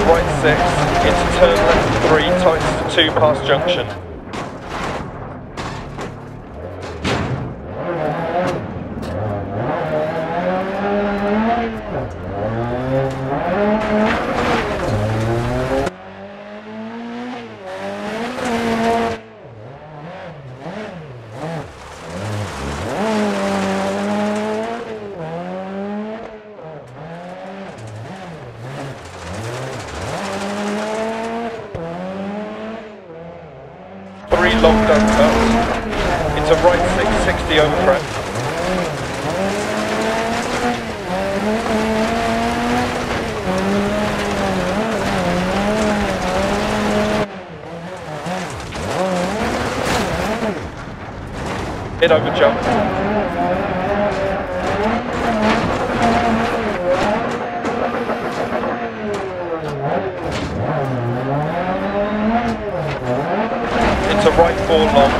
right 6, into turn left 3, tightens to 2 past junction. Long done cuts, into right 660 over crest. In over jump. Into right 4 long.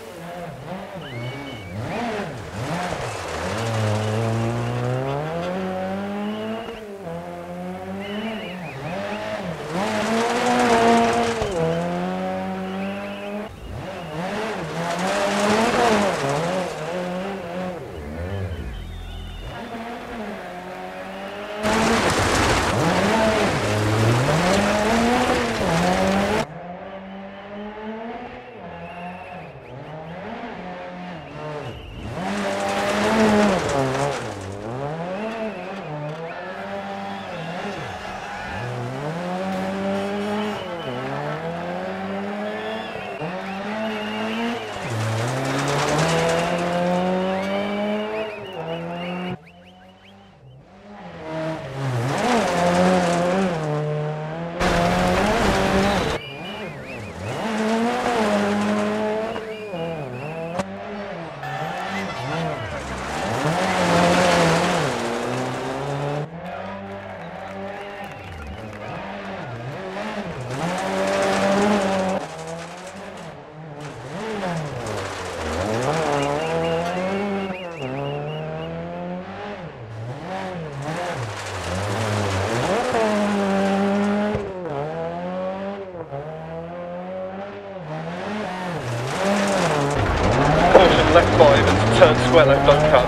Left 5 and turn square left on cut.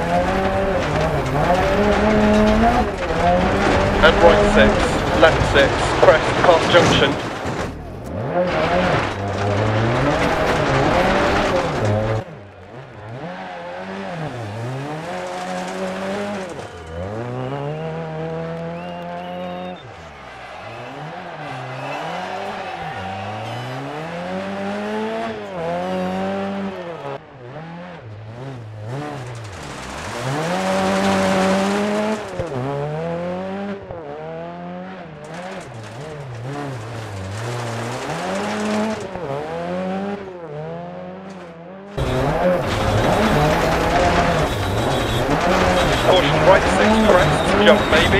And right 6, left 6, crest past junction. Caution, right 6 crest, jump maybe.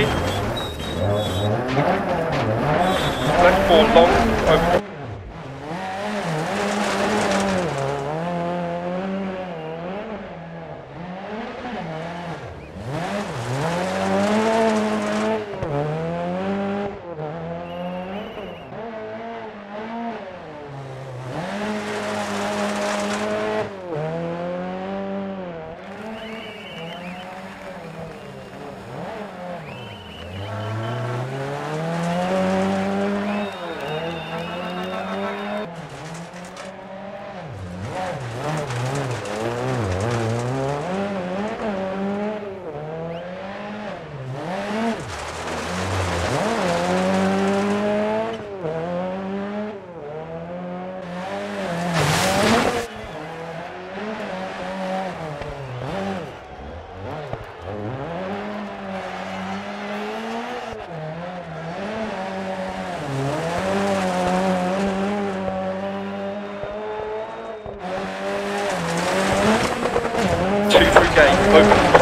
Left 4 long, over. Two through gate, open.